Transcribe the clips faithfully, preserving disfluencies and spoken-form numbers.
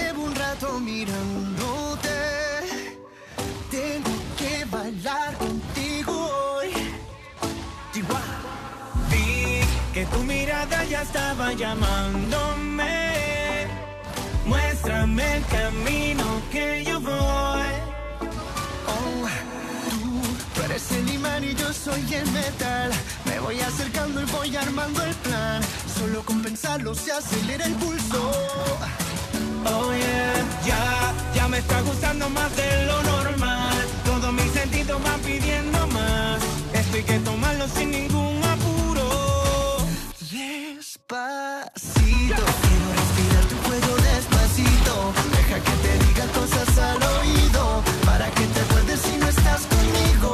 llevo un rato mirándote. Tengo que bailar contigo hoy. Chihuahua. Vi que tu mirada ya estaba llamándome. Muéstrame el camino que yo voy. Oh, tú, tú eres el imán y yo soy el metal. Me voy acercando y voy armando el plan. Solo con pensarlo se acelera el pulso. Oh yeah, ya, ya me está gustando más de lo normal. Todos mis sentidos van pidiendo más. Esto hay que tomarlo sin ningún apuro. Despacito, quiero respirar tu cuello despacito. Deja que te diga cosas al oído, para que te acuerdes si no estás conmigo.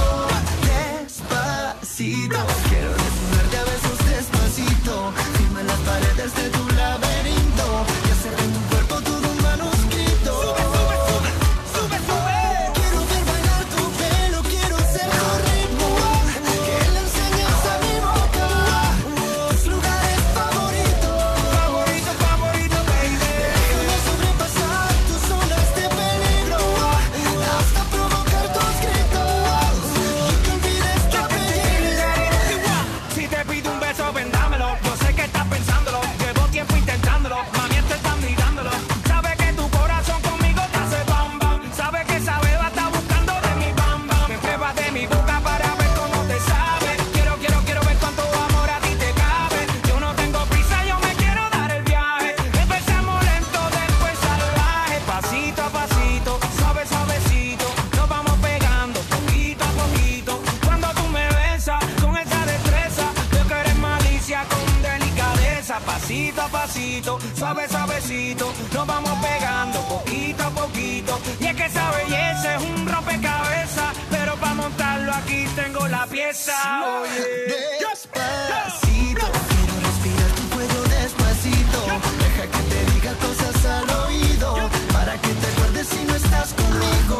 Despacito, quiero desnudarte a besos despacito. Firma en las paredes de tu laberinto y hacer de tu cuerpo todo un manuscrito. Sube, sube, sube, sube. Quiero ver bailar tu pelo, quiero ser tu ritmo. Que le enseñes a mi boca tus lugares favoritos. Favorito, favorito, baby. Déjame sobrepasar tus zonas de peligro hasta provocar tus gritos y que olvides tu apellido. Si te pido un beso, vendámelo. Yo sé que estás pensándolo. Llevo tiempo intentándolo. Mami, te están mirándolo. Sabe que tu corazón conmigo te hace bam bam. Sabe que esa beba está buscando de mi bam bam. Me pruebas de mi boca para ver cómo te sabe. Quiero, quiero, quiero ver cuánto amor a ti te cabe. Yo no tengo prisa, yo me quiero dar el viaje. Empezamos lento, después salvaje. Pasito a pasito, suave, suavecito. Nos vamos pegando poquito a poquito. Cuando tú me besas con esa destreza, veo que eres malicia con delicadeza. Pasito a pasito, suave, suavecito. Nos vamos pegando poquito a poquito. Y es que esa belleza es un rompecabezas, pero para montarlo aquí tengo la pieza. Oye. Despacito, quiero respirar tu cuello despacito. Deja que te diga cosas al oído, para que te acuerdes si no estás conmigo.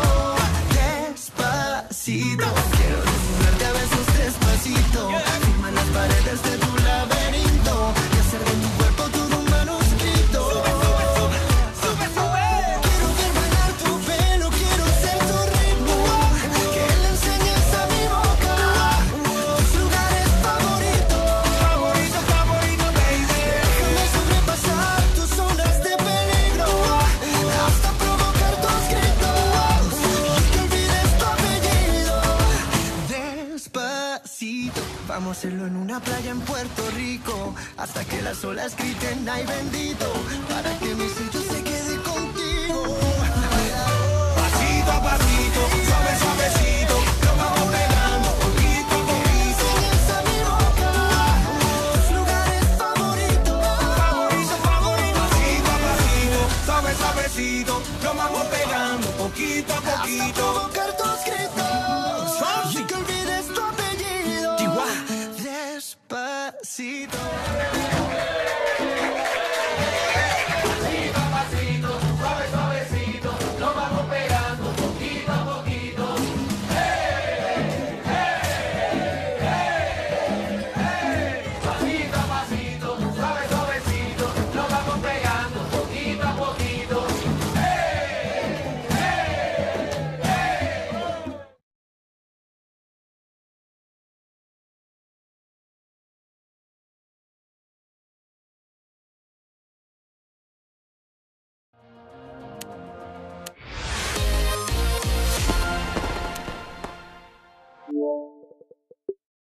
Despacito, quiero desnudarte a besos despacito. Firma en las paredes de tu laberinto y hacer de tu cuerpo todo un manuscrito. Sube, sube. Quiero ver bailar tu pelo, quiero ser tu ritmo. Que le enseñes a mi boca tus lugares favoritos. Favorito, favorito, baby. Déjame sobrepasar tus zonas de peligro hasta provocar tus gritos y que olvides tu apellido. Despacito, vamos a hacerlo en una playa en Puerto Rico hasta que las olas griten ay bendito, para que mi sello se quede contigo. Pasito a pasito, suave, suavecito. Nos vamos pegando poquito a poquito. Enseñas a mi boca tus lugares favoritos. Favorito, favorito. Pasito a pasito, suave, suavecito. Nos vamos pegando poquito a Hasta poquito. provocar tu